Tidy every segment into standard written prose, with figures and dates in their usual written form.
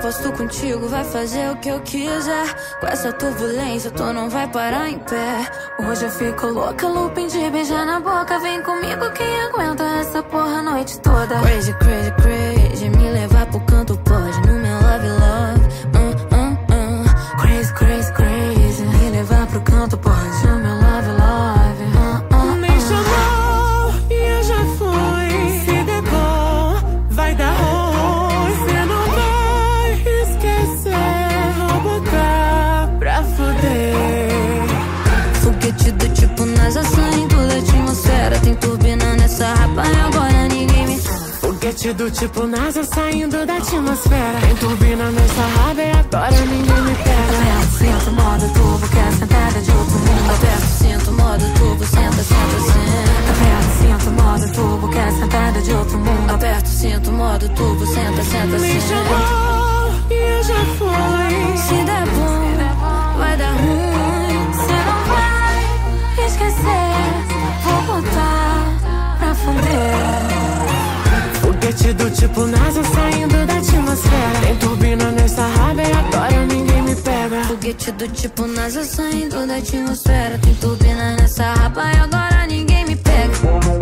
aposto contigo, vai fazer o que eu quiser. Com essa turbulência, tu não vai parar em pé. Hoje eu fico louca, looping de beijar na boca. Vem comigo, quem aguenta essa porra a noite toda. Crazy, crazy, crazy, me levar pro canto pode. No meu love, love, Crazy, crazy, crazy, me levar pro canto pode. No meu love, love, Me chamou e eu já fui. Se der bom, vai dar ruim. Cê não vai esquecer, vou botar pra fuder. Foguete do tipo NASA saindo da atmosfera. Tem turbina nessa rapa e agora ninguém me... Foguete do tipo NASA saindo da atmosfera. Tem turbina nessa raba e agora ninguém me pega. Aperto, sinto, modo turbo, quer sentada de outro mundo. Aperto, sinto, modo turbo, senta, senta, senta. Aperto, sinto, modo turbo, quer sentada de outro mundo. Aperto, sinto, modo turbo, senta, senta, Me senta. chamou e eu já fui. Se der bom, vai dar ruim. Cê não vai esquecer, vou botar pra fuder. Foguete do tipo NASA saindo da atmosfera. Tem turbina nessa raba e agora ninguém me pega. Foguete do tipo NASA saindo da atmosfera. Tem turbina nessa raba e agora ninguém me pega.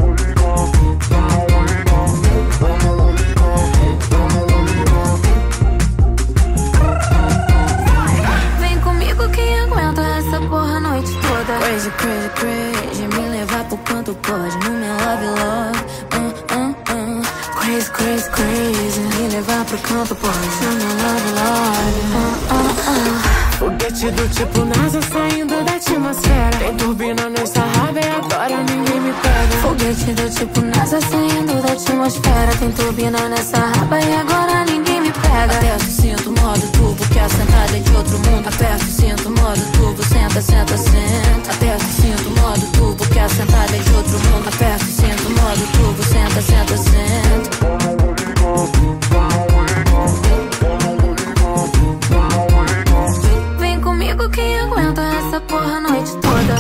Vem comigo, quem aguenta essa porra a noite toda. Crazy, crazy, crazy, me levar pro canto pode. No meu love, love, Crazy, crazy, crazy, me levar pro canto pode. No meu love, love, Foguete do tipo NASA saindo da atmosfera. Tem turbina nessa raba e agora ninguém me pega. Foguete do tipo NASA saindo da atmosfera. Tem turbina nessa raba e agora ninguém me pega. Aperto, sinto, modo turbo, que a sentada é de outro mundo. Aperto, sinto, modo turbo, senta, senta, senta. Aperto, sinto, modo turbo, que a sentada é de outro mundo. Aperto, sinto, modo turbo, senta, senta, senta. Vem comigo, quem aguenta essa porra a noite toda.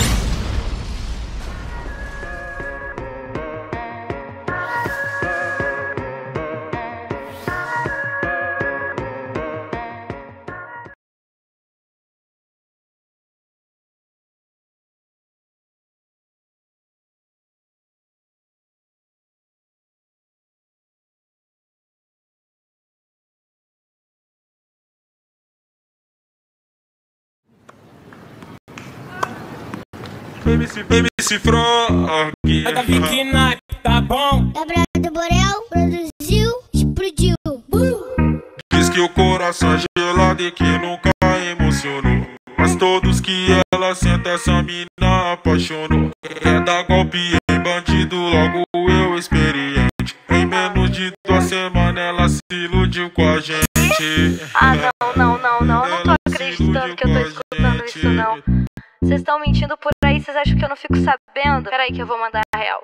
MC Frog. É da Vicky Knife, tá bom? Gabriel do Borel produziu, explodiu. Diz que o coração é gelado e que nunca emocionou. Mas todos que ela senta, essa mina apaixonou. É dar golpe em bandido, logo eu experiente. Em menos de 2 semanas ela se iludiu com a gente. Ah, não tô acreditando que eu tô escutando isso, não. Vocês estão mentindo por aí, vocês acham que eu não fico sabendo? Peraí que eu vou mandar a real.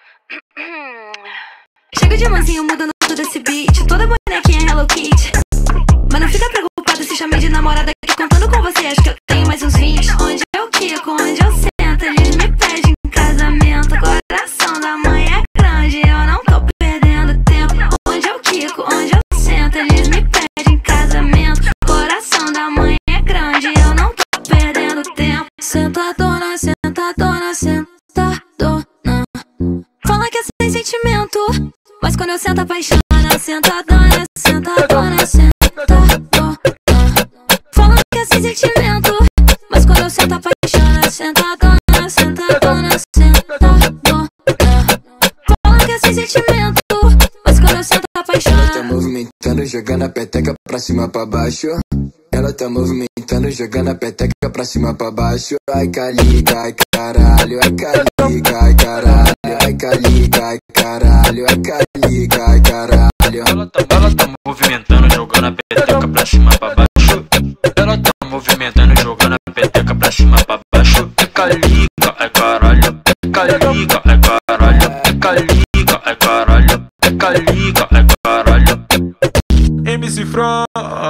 Chega de mansinho mudando todo esse beat, toda bonequinha Hello Kitty. Mas não fica preocupada se chamei de namorada que contando com você acho que eu tenho mais uns 20. Onde eu quico, onde eu sento, eles me pedem em casamento. Coração da mãe é grande, eu não tô perdendo tempo. Onde eu quico, onde eu sento, eles me pedem em casamento. Coração da mãe é grande, eu não tô perdendo tempo. Sentadona, sentadona, sentadona. Fala que é sem sentimento, mas quando eu sento apaixona. Sentadona, sentadona, sentadona. Fala que é sem sentimento, mas quando eu sento apaixona. Sentadona, sentadona, sentadona. Fala que é sem sentimento, mas quando eu sento apaixona. Ela tá movimentando, jogando a peteca pra cima pra baixo. Ela tá movimentando, jogando a peteca pra cima pra baixo. Ai caliga, ai caralho, ai caliga, ai caralho, ai caliga, ai caralho, ai caliga, ai caralho. Ela tá movimentando, jogando a peteca pra cima pra baixo. Ela tá movimentando, jogando a peteca pra cima pra baixo. Ai caliga, ai caralho, ai caliga, ai caralho, ai caliga, ai caralho, ai caliga, ai caralho. MC Frog,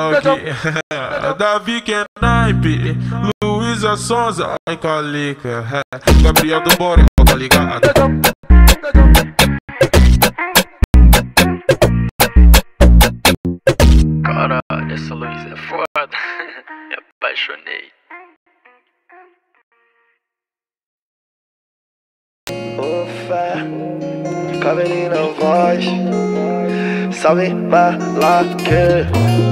Davi Knife, Luísa Sonza, ai calica, Gabriel do Borel, tá ligado? Caralho, essa fé, cabelinho na voz. Salve Malaque,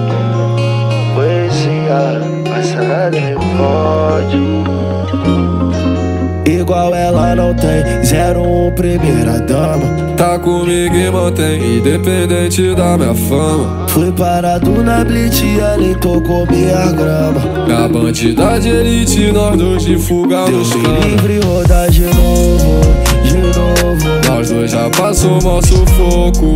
poesia, passada me pode. Igual ela não tem, 01 primeira dama. Tá comigo e mantém, independente da minha fama. Fui parado na blitz e ela tocou minha grama. Na bandida de elite, nós dois de fuga nos Deus me canos. livre, rodar de novo, de novo. Nós dois já passou mó sufoco,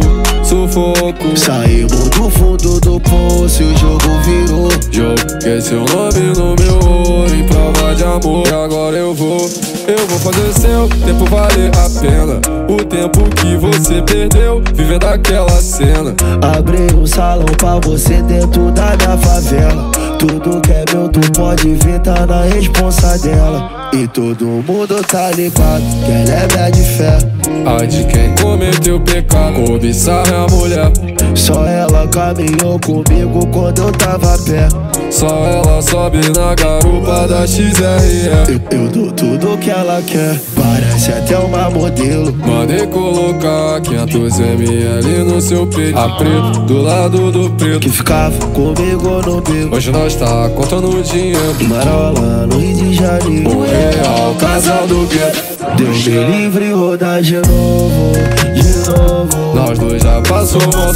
sufoco. Saímos do fundo do poço e o jogo virou. Joguei seu nome no meu olho em prova de amor. E agora eu vou fazer seu tempo valer a pena. O tempo que você perdeu vivendo aquela cena. Abri um salão pra você dentro da minha favela. Tudo que é meu tu pode vir, tá na responsa dela. E todo mundo tá ligado que ela é minha de fé. A de quem cometeu pecado, cobiçar minha mulher. Só ela caminhou comigo quando eu tava a pé. Só ela sobe na garupa da XRE. Eu dou tudo que ela quer, parece até uma modelo. Mandei colocar 500 ml no seu peito. A preto, do lado do preto, que ficava comigo no bico. hoje nós tá contando dinheiro. Marola no Rio de Janeiro, O real casal do gueto. Deus me livre, rodar de novo, de novo. Nós dois já passou mó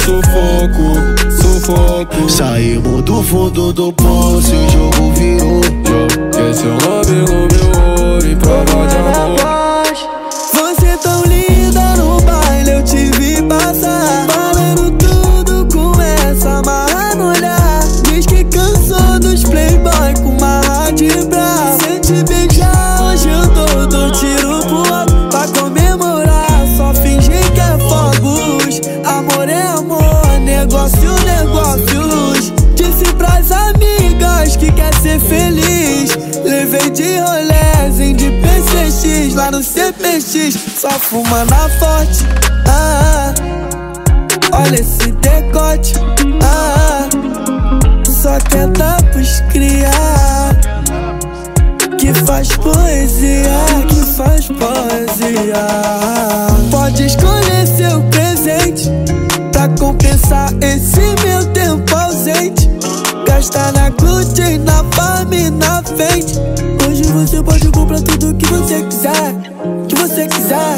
sufoco, sufoco. Saímos do fundo do poço e o jogo virou. Joguei seu nome no meu olho em prova de amor. Você tão linda no baile, eu te vi passar, falando tudo com essa marra no olhar. Diz que cansou dos playboy com marra de brava. Sem te beijar, hoje eu dou tiro pro alto pra comemorar. Só fingir que é fogos, amor é amor, negócio, negócios. Disse pras amigas que quer ser feliz. Levei de rolézinho de PCX lá no CPX, só fumando a forte. Olha esse decote. Só quer dar pros criar, que faz poesia, que faz poesia. Pode escolher seu presente pra compensar esse meu tempo ausente. Gastar na glúten, na farm e na frente. Hoje você pode comprar tudo que você quiser, que você quiser.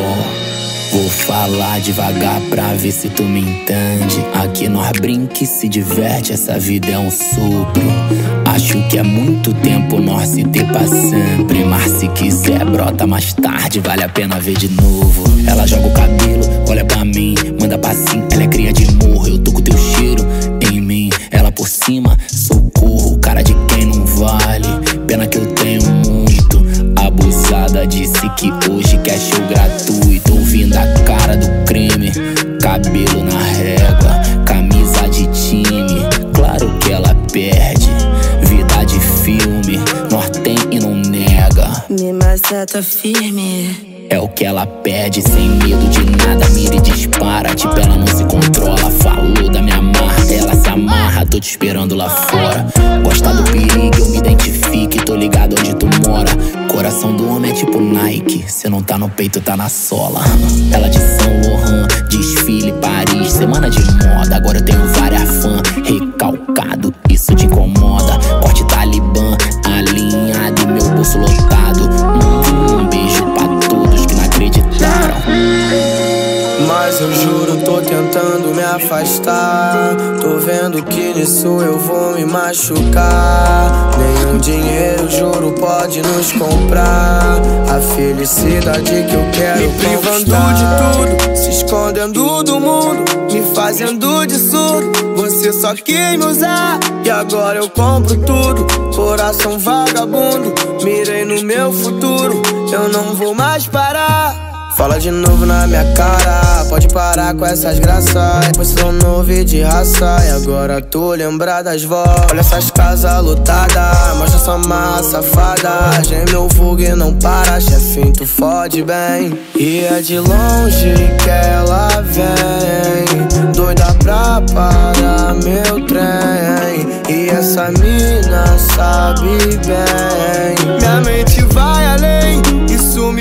Vou falar devagar pra ver se tu me entende. Aqui nós brinca e se diverte, essa vida é um sopro. Acho que é muito tempo nós se ter pra sempre. Mas se quiser brota mais tarde, vale a pena ver de novo. Ela joga o cabelo, olha pra mim, manda passinho. Ela é cria de morro, eu tô com teu cheiro em mim. Ela por cima, socorro, cara de quem não vale. Pena que eu tenho muito. Abusada disse que hoje quer show gratuito. Ouvindo a cara do crime, cabelo na régua, camisa de time. Claro que ela perde, vida de filme, nós tem e não nega. Me maceta firme. É o que ela pede, sem medo de nada, mira e dispara. Tipo, ela não se controla, falou da minha marca, ela se amarra, tô te esperando lá fora. Gosta do perigo, eu me identifique, tô ligado onde tu mora. Coração do homem é tipo Nike, cê não tá no peito, tá na sola. Ela de São Laurent, desfile Paris, semana de moda. Agora eu tenho várias fãs, recalcado, isso te incomoda. Corte Talibã, alinhado e meu bolso lotado. Um beijo pra todos que não acreditaram. Mas eu juro, tô tentando me afastar. Tô vendo que nisso eu vou me machucar. Nenhum dinheiro, juro, pode nos comprar a felicidade que eu quero. Me privando de tudo, se escondendo do mundo, me fazendo de surdo. Você só quis me usar e agora eu compro tudo. Coração vagabundo, mirei no meu futuro, eu não vou mais parar. Fala de novo na minha cara, pode parar com essas graças. Posição novo e de raça, e agora tô lembrado das vozes. Olha essas casas lotadas, mostra sua marra safada. Gemeu fogo e não para, chefinho, tu fode bem. E é de longe que ela vem, doida pra parar meu trem. E essa mina sabe bem, minha mente vai além, isso me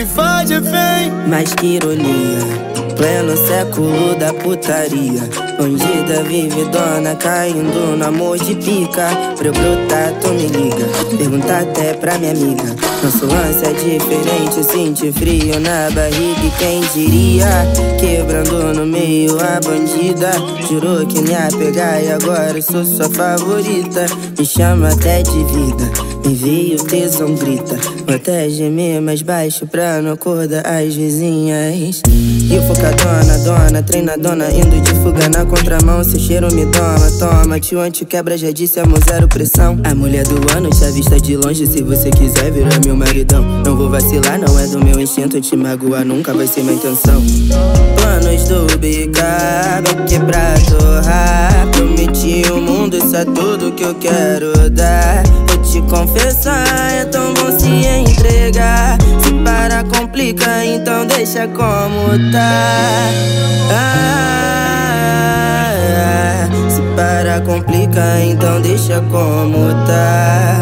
faz refém. Mas que ironia, pleno século da putaria. Bandida vividona caindo no amor de pica. Pra eu brotar tu me liga, pergunta até pra minha amiga. Nosso lance é diferente, eu senti frio na barriga. E quem diria, quebrando no meio a bandida. Jurou que me ia pegar e agora eu sou sua favorita. Me chama até de vida, me veio tesão grita. Vou até gemer mais baixo pra não acordar as vizinhas. E eu focadona, dona, treinadona, indo de fuga na contramão. Seu cheiro me doma, toma. Tio anti-quebra já disse, amor, zero pressão. A mulher do ano te avista de longe, se você quiser virar meu maridão. Não vou vacilar, não é do meu instinto te magoar, nunca vai ser minha intenção. Planos do bica, vem quebrar, torrar. Prometi o mundo, isso é tudo que eu quero dar. Vou te confessar, é tão bom se entregar. Se para complica, então deixa como tá. Se para complica, então deixa como tá.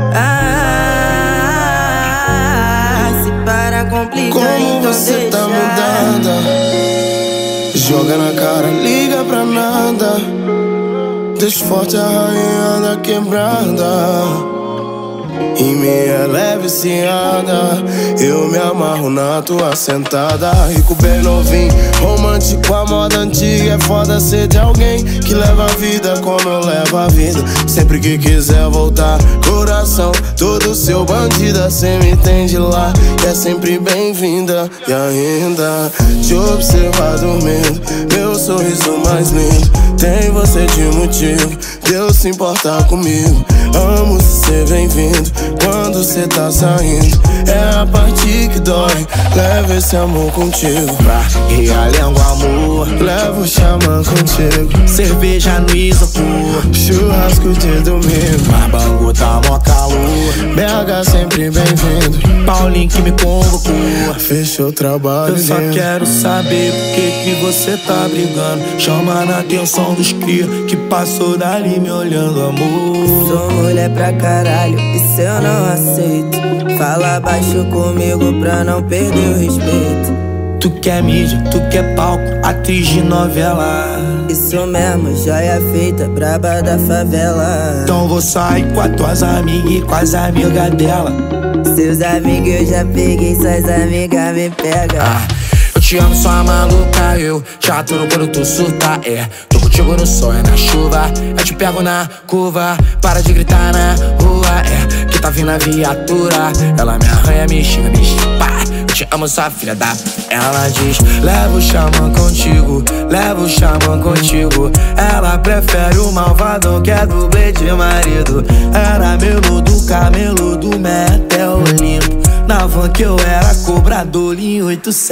Se para complica, como então você deixa. tá mudada, joga na cara, liga pra nada. Deixa forte a rainha da quebrada. E minha leve ciada, eu me amarro na tua sentada. Rico bem novinho, romântico, a moda antiga. É foda ser de alguém que leva a vida como eu levo a vida. Sempre que quiser voltar, coração todo seu bandida. Cê me tem de lá e é sempre bem-vinda. E ainda te observar dormindo, meu sorriso mais lindo. Tem você de motivo, Deus se importar comigo. Amo se cê vem vindo, quando cê tá saindo. É a parte que dói, leva esse amor contigo. Pra realengo amor, levo o xamã contigo. Cerveja no isopor, churrasco de domingo. Mas Bangu tá mó calor, BH sempre bem-vindo. Paulinho que me convocou, fechou o trabalho. Eu só quero saber por que você tá brigando. Chama na atenção dos cria que passou dali me olhando, amor. Sou mulher pra caralho, isso eu não aceito. Fala baixo comigo pra não perder o respeito. Tu quer mídia, tu quer palco, atriz de novela. Isso mesmo, joia feita, braba da favela. Então vou sair com as tuas amigas e com as amigas dela. Seus amigos eu já peguei, suas amigas me pegam. Eu te amo, sua maluca, eu já tô no quando tu surta, tô contigo no sol, na chuva. Eu te pego na curva, para de gritar na rua, que tá vindo a viatura. Ela me arranha, me xinga, me chupa. Eu te amo, sua filha da... Ela diz, leva o xamã contigo, leva o xamã contigo. Ela prefere o malvadão que é dublê de marido. Era meludo, cameludo, metel limpo. Na van que eu era cobrador em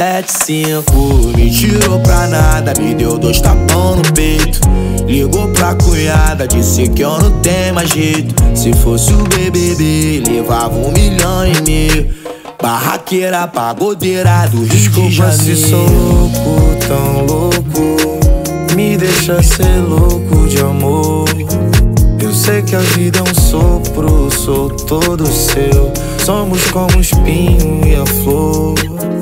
875. Me tirou pra nada, me deu 2 tapão no peito. Ligou pra cunhada, disse que eu não tenho mais jeito. Se fosse o BBB, levava 1,5 milhão. Barraqueira, pagodeira do Rio de Janeiro. Se sou louco, tão louco, me deixa ser louco de amor. Eu sei que a vida é um sopro, sou todo seu. Somos como o espinho e a flor.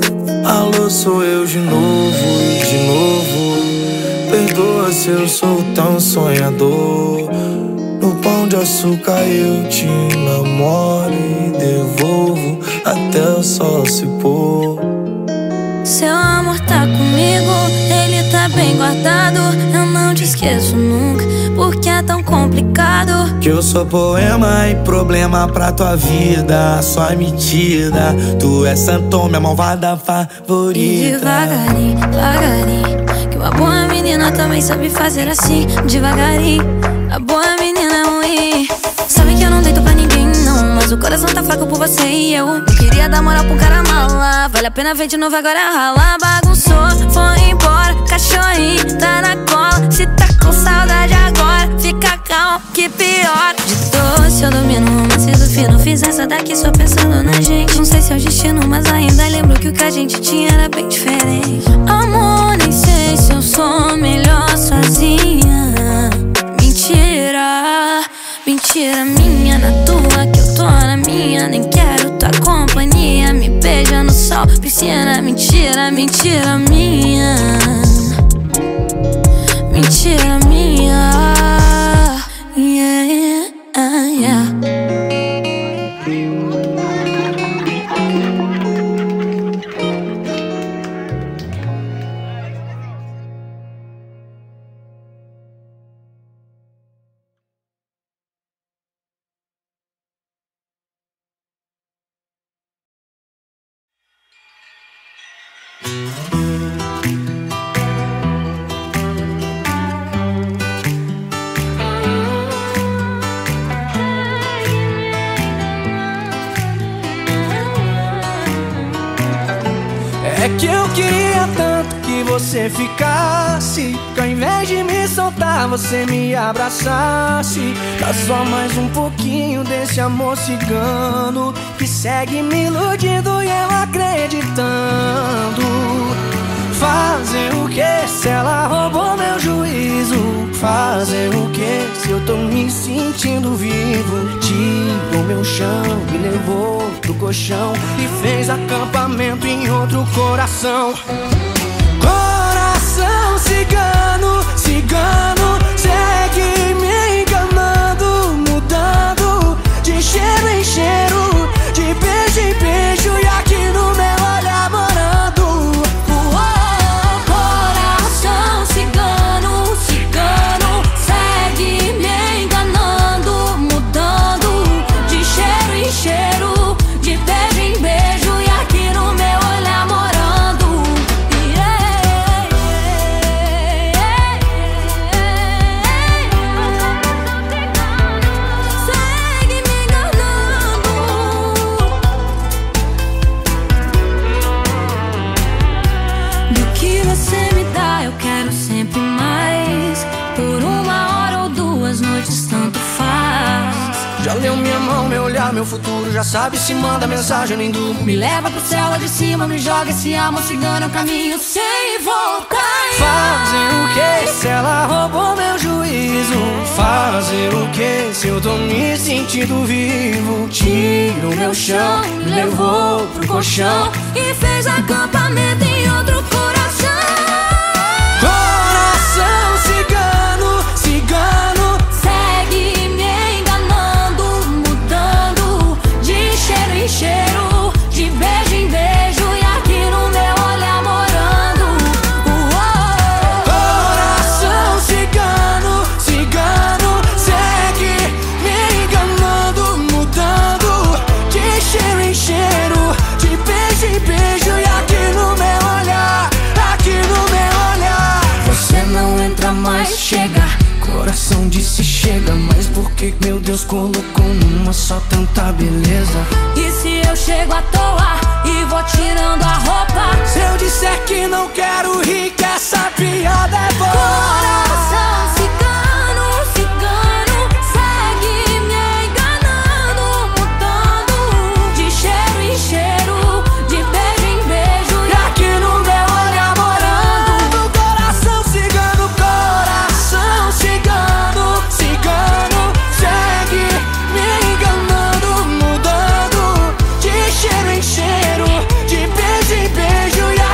Alô, sou eu de novo e de novo. Perdoa se eu sou tão sonhador. No pão de açúcar eu te namoro e devolvo até o sol se pôr. Seu amor tá comigo, ele tá bem guardado. Eu não te esqueço nunca, porque é tão complicado. Que eu sou poema e problema pra tua vida. Só metida, tu é santão, minha malvada favorita. E devagarinho, devagarinho, que uma boa menina também sabe fazer assim. Devagarinho, a boa menina é ruim. Sabe que eu não deito pra ninguém, não, mas o coração tá fraco por você e eu queria dar moral pro cara mala. Vale a pena ver de novo, agora rala. Bagunçou, foi embora, cachorrinho tá na cola. Se tá com saudade agora, fica calmo, que pior. De doce eu domino o romance do fino. Fiz essa daqui só pensando na gente. Não sei se é o destino, mas ainda lembro que o que a gente tinha era bem diferente. Amor, nem sei se eu sou melhor sozinha. Mentira, mentira minha na tua, que eu tô na minha. Nem quero tua companhia. Me beija no sol, mentira, mentira, mentira minha. Mentira minha. Yeah, yeah. É que eu queria tanto que você ficasse, que ao invés de me soltar você me abraçasse. Dá só mais um pouquinho desse amor cigano que segue me iludindo e eu acreditando. Fazer o que se ela roubou meu juízo? Fazer o que se eu tô me sentindo vivo? Tirou meu chão, me levou pro colchão e fez acampamento em outro coração. Coração cigano, cigano, segue me enganando, mudando de cheiro em cheiro, de beijo em beijo e aqui no meu olhar morando. Coração cigano, cigano, segue me enganando, mudando de cheiro em cheiro, de beijo em beijo e aqui no meu olhar morando. Segue me enganando. Do que você me dá eu quero sempre mais. Por uma hora ou duas noites tanto faz. Já leu minha mão, meu olhar, meu futuro. Já sabe se manda mensagem, nem durmo. Me leva pro céu lá de cima, me joga esse amor cigano, é um caminho sem voltar. Fazer o que se ela roubou meu juízo? Fazer o que se eu tô me sentindo vivo? Tirou meu chão, me levou pro colchão E fez acampamento em outro coração. Coração cigano, cigano, Segue me enganando, mudando de cheiro em cheiro, de beijo em beijo e aqui no meu olhar morando. coração cigano, cigano, segue me enganando, mudando de cheiro em cheiro, de beijo em beijo e aqui no meu olhar, aqui no meu olhar. Você não entra mais, chega. Coração disse chega, mas por que meu Deus colocou numa só tanta beleza? E se eu chego à toa e vou tirando a roupa? Se eu disser que não quero rir, que essa piada é boa. Coração cigano, cigano, segue me enganando, mudando de cheiro em cheiro, de beijo em beijo E aqui no meu olhar morando. Coração cigano, cigano, segue me enganando, mudando de cheiro em cheiro, de beijo em beijo e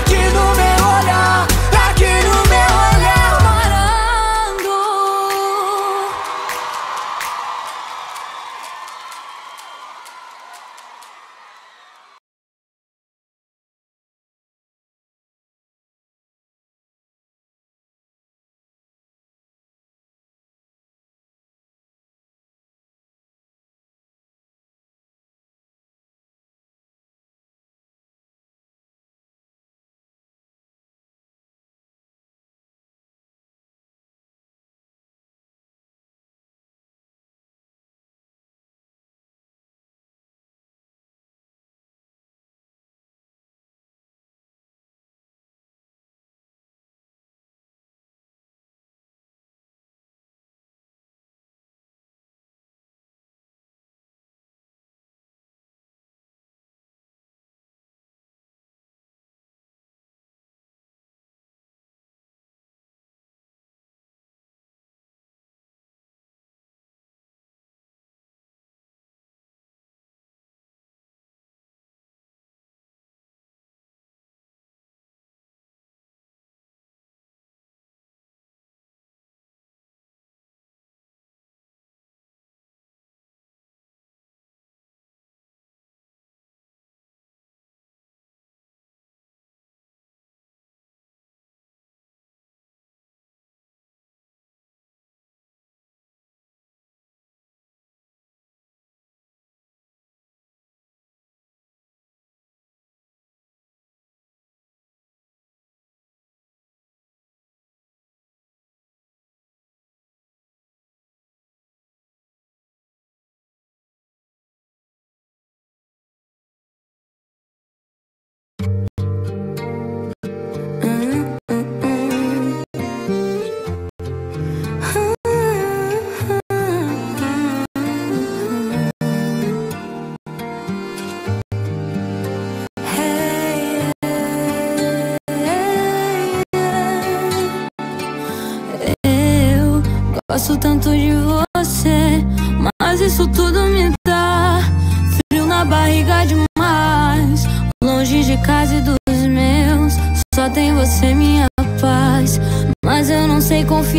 Gosto tanto de você, mas isso tudo me dá frio na barriga demais. Longe de casa e dos meus, só tem você minha paz. Mas eu não sei confiar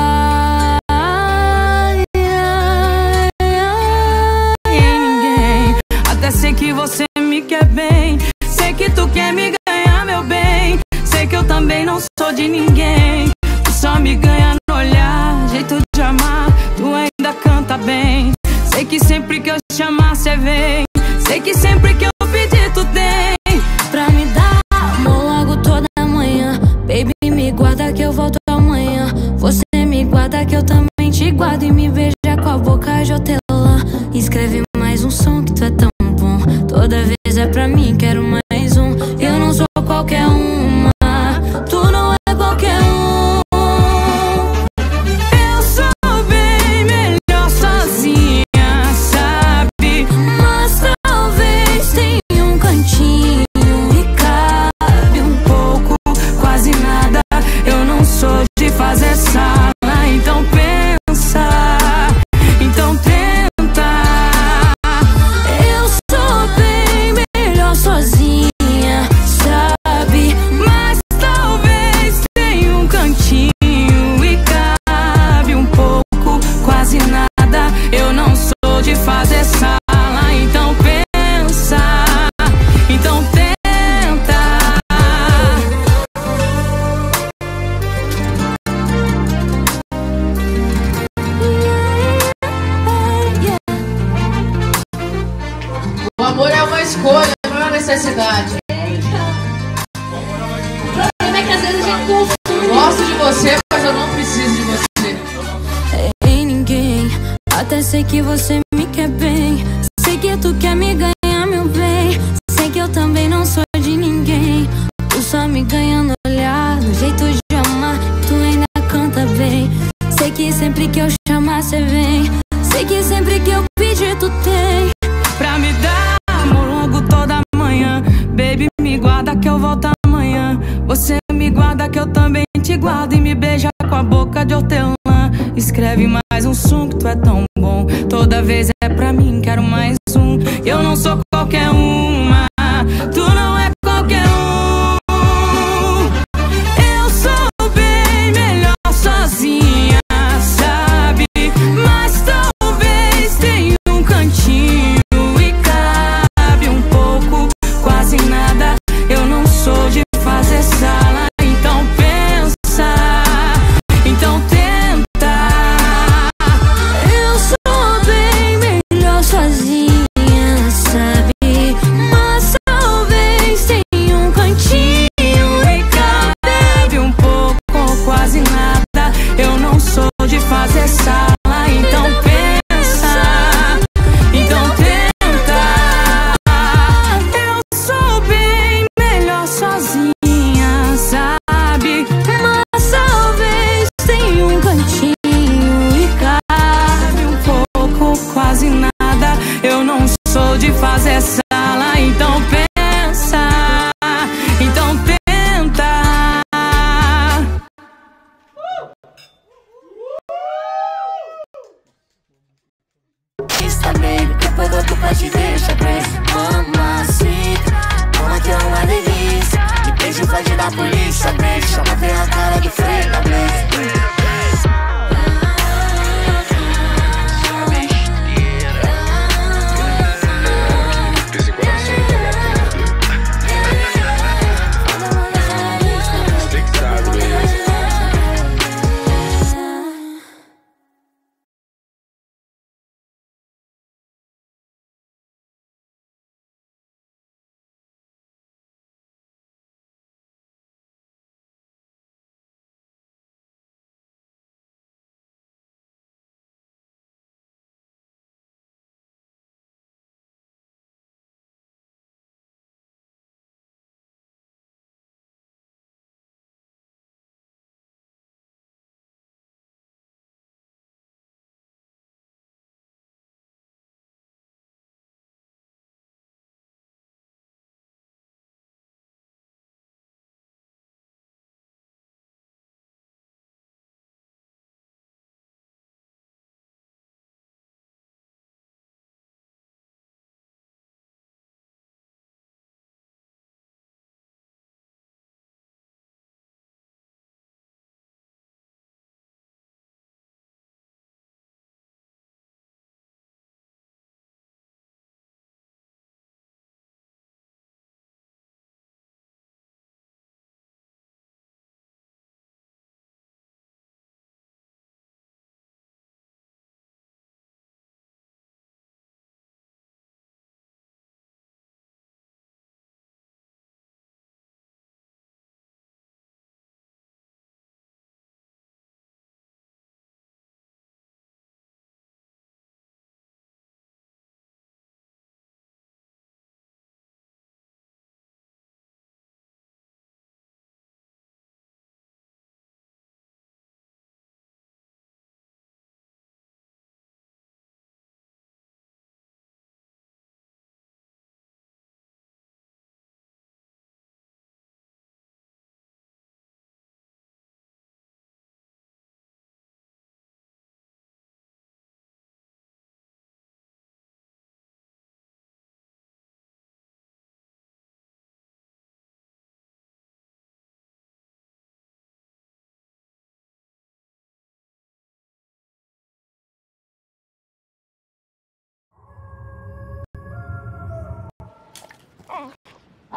em ninguém. Até sei que você me quer bem, sei que tu quer me ganhar, meu bem. Sei que eu também não sou de ninguém. Tu só me ganha no olhar, jeito de amar, tu ainda canta bem. Sei que sempre que eu chamar cê vem, sei que sempre que eu pedir tu tem. Pra me dar amor logo toda manhã. Baby, me guarda que eu volto amanhã. Você me guarda que eu também te guardo. E me beija com a boca de hortelã. Escreve mais um som que tu é tão bom. Toda vez é pra mim, quero mais um. Eu não sou qualquer uma, tu não é qualquer um. Eu sou bem melhor sozinha, sabe? Mas talvez tenha um cantinho e cabe um pouco, quase nada. Eu não sou de fazer sala, então pensa, então tenta. Eu sou bem melhor sozinha, sabe? Mas talvez tenha um cantinho e cabe um pouco, quase nada. Eu não sou de fazer sala, então pensa, então tenta. O amor é uma escolha, não é uma necessidade. Como é que às vezes a gente confunde? Gosto de você, mas eu não preciso de você. Em ninguém, até sei que você me quer bem. Sei que tu quer me ganhar, meu bem. Sei que eu também não sou de ninguém. Tu só me ganha no olhar, no jeito de amar, tu ainda canta bem. Sei que sempre que eu chamar cê vem, sei que sempre que eu pedir tu tem. Pra me dar amor logo toda manhã. Baby, me guarda que eu volto amanhã. Você me guarda que eu também te guardo. E me beija com a boca de hortelã. Escreve mais um som que tu é tão bom. Toda vez é pra mim, quero mais um. Eu não sou qualquer uma, tu não é qualquer um. Eu sou bem melhor sozinha, sabe? Mas talvez tenha um cantinho e cabe um pouco, quase nada. Eu não sou de fazer sala, então pensa, então tenta. Eu sou bem melhor sozinha.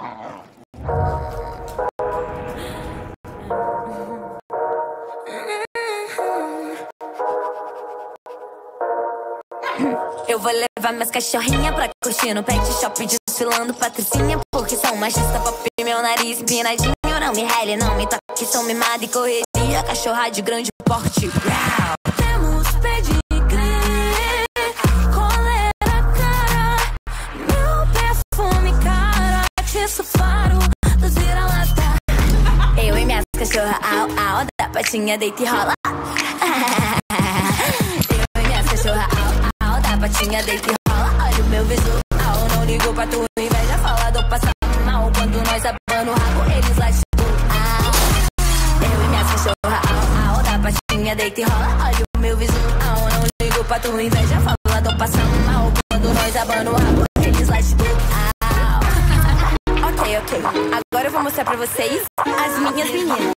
Eu vou levar minhas cachorrinhas pra curtir no pet shop, desfilando patricinha, porque são machista pop, meu nariz empinadinho. Não me rele, não me toque, sou mimada e correria, cachorra de grande porte. Temos pedigree, coleira cara, meu perfume cara, atiço faro dos vira-lata. Eu e minhas cachorra, au, au, da patinha deita e rola. Eu e minhas cachorra, au, au, da patinha deita e rola. Olha o meu visual, não ligo pra tua inveja, fala do passar mal. Quando nós abana o rabo, eles lá de eu e minhas cachorra, au, au, da patinha deita e rola. Olha o meu visual, não ligo pra tua inveja, fala do passar mal. Quando nós abana o rabo, eles lá de Ok, agora eu vou mostrar pra vocês as minhas meninas.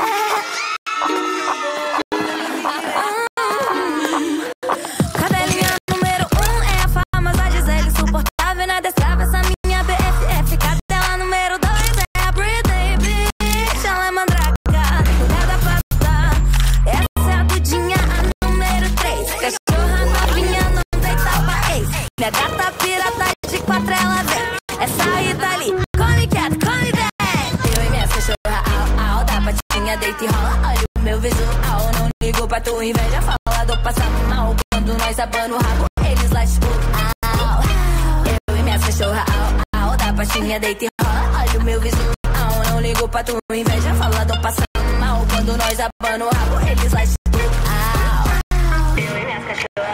Cadelinha número 1 é a famosa Gisele, insuportável na destrava, essa minha BFF. Cadela número 2 é a Britney Bitch, ela é mandraca, mulher da pasta. Essa é a Dudinha, a número 3, cachorra novinha, não deitava ex. Minha gata pirata de 4, ela vem, essa Rita ali, come cat, come bem. Eu e minhas cachorra, au, au, da patinha deita e rola. Olha o meu visual, não ligo pra tua inveja, fala do passar mal. Quando nós abana o rabo, eles lá tipo, au. Eu e minhas cachorra, au, au, da patinha deita e rola. Olha o meu visual, não ligo pra tua inveja, fala do passar mal. Quando nós abana o rabo, eles lá tipo, au. Eu e minhas cachorra,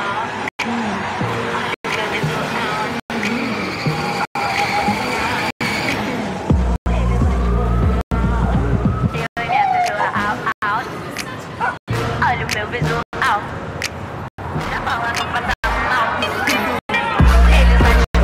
olha o meu visual, já fala no passar mal. Eles lá de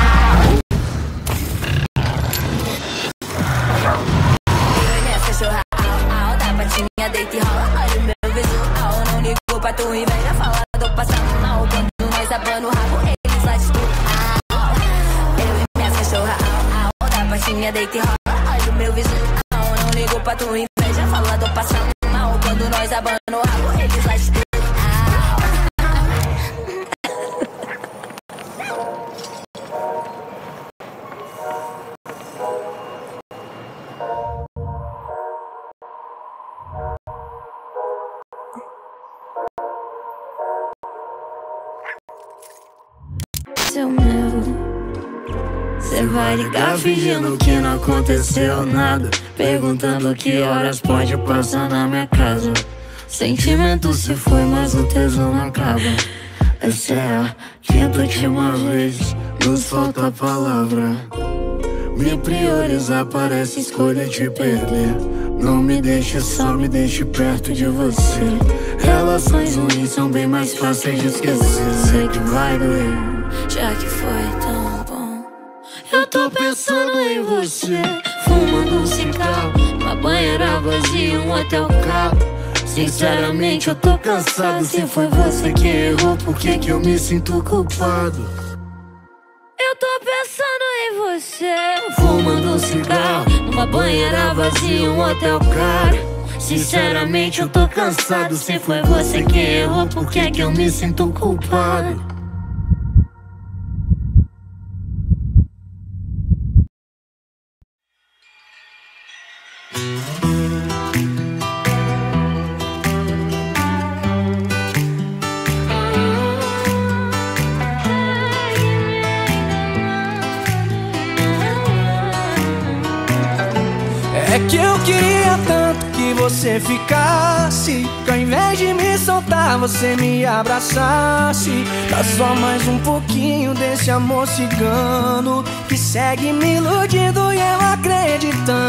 eu e minhas cachorra, au, da patinha deita e rola. Olha o meu visual, não ligo pra tua inveja, fala do passar mal. Quando nós abana o rabo, eles lá de eu e minhas cachorra, au, da patinha deita e rola. Olha o meu visual, não ligo pra tua inveja, fala do passar mal. Quando nós abana o rabo, eles lá de seu meu. Cê vai ligar fingindo que não aconteceu nada, perguntando que horas pode passar na minha casa. Sentimento se foi, mas o tesão não acaba. Essa é a quinta última vez, nos falta palavra. Me priorizar parece escolha te perder. Não me deixe só, me deixe perto de você. Relações ruins são bem mais fáceis de esquecer. Sei que vai doer, já que foi tão bom. Eu tô pensando em você, fumando um cigarro, uma banheira vazia, um hotel caro. Sinceramente eu tô cansado, se foi você que errou, por que que eu me sinto culpado? Eu tô pensando em você, fumando um cigarro, numa banheira vazia, um hotel caro. Sinceramente eu tô cansado, se foi você que errou, por que que eu me sinto culpado? É que eu queria tanto que você ficasse, que ao invés de me soltar você me abraçasse. Dá só mais um pouquinho desse amor cigano que segue me iludindo e eu acreditando.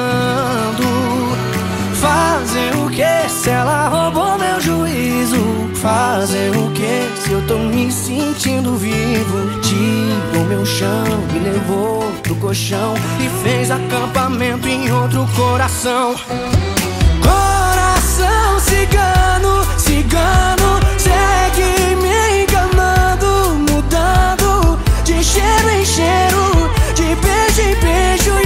Fazer o que se ela roubou meu juízo? Fazer o que se eu tô me sentindo vivo? Tirou meu chão, me levou pro colchão e fez acampamento em outro coração. Coração cigano, cigano, segue me enganando, mudando de cheiro em cheiro, de beijo em beijo,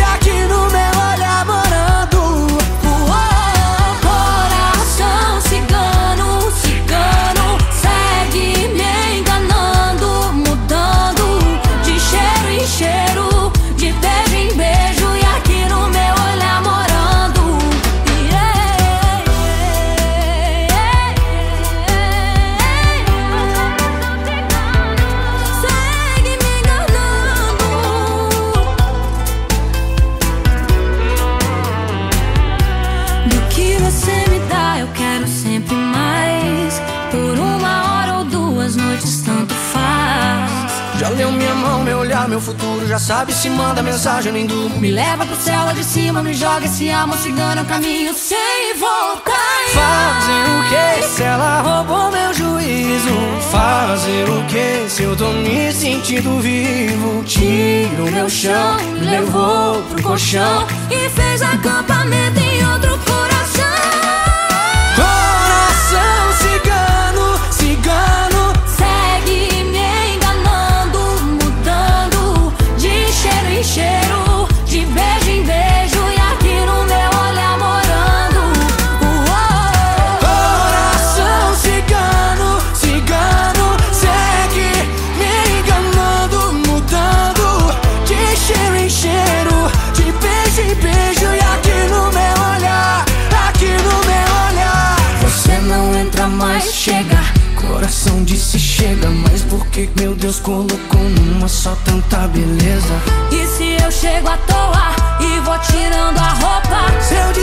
você me dá, eu quero sempre mais. Por 1 hora ou 2 noites, tanto faz. Já leu minha mão, meu olhar, meu futuro. Já sabe se manda mensagem, eu nem durmo. Me leva pro céu lá de cima, me joga esse amor cigano, é o caminho sem voltar. Fazer o que se ela roubou meu juízo? Fazer o que se eu tô me sentindo vivo? Tira o meu chão, me levou pro colchão e fez acampamento em outro coração. Coração cigano, cigano, segue me enganando, mudando de cheiro em cheiro, de beijo em beijo, e aqui no meu olhar morando. Coração cigano, cigano, segue me enganando, mudando de cheiro em cheiro, de beijo em beijo, e aqui no meu olhar, aqui no meu olhar. Você não entra mais, chega. Coração disse chega, mas por que meu Deus colocou numa só tanta beleza? E se eu chego à toa e vou tirando a roupa? Se eu